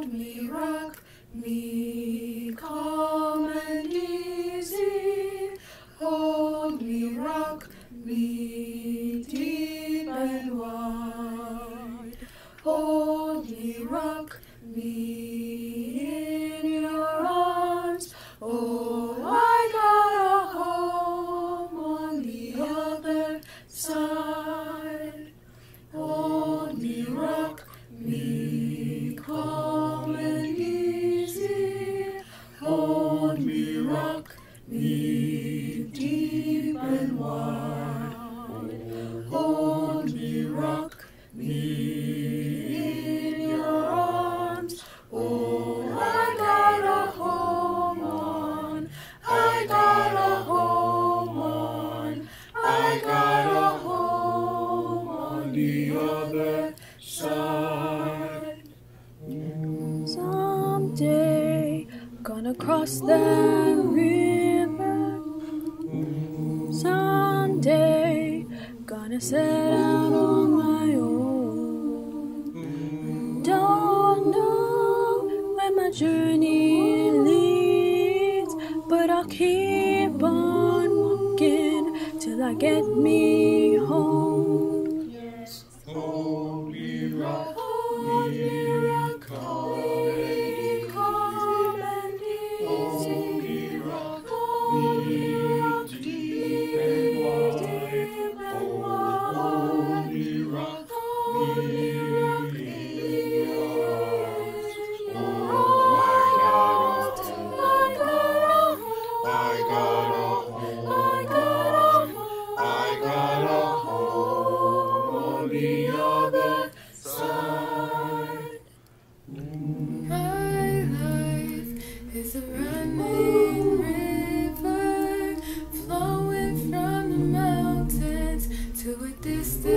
hold me, rock me, calm and easy. Hold me, rock me, deep and wide. Hold me, rock me in your arms. Oh, I got a home on the other side. Hold me, rock me, calm and easy. Hold me, rock me, deep and wide. Hold me, rock me in your arms. Oh, I got a home on. I got a home on. I got a home on the other side. Someday, gonna cross that river. Someday, gonna set out on my own. Don't know where my journey leads, but I'll keep on walking till I get me home. Yes. Hold me, rock me, calm and easy. Hold me, rock me, deep and wide. Hold me, rock me in your arms. Oh, I got a home on the other side. My life is a running river flowing from the mountains to a distant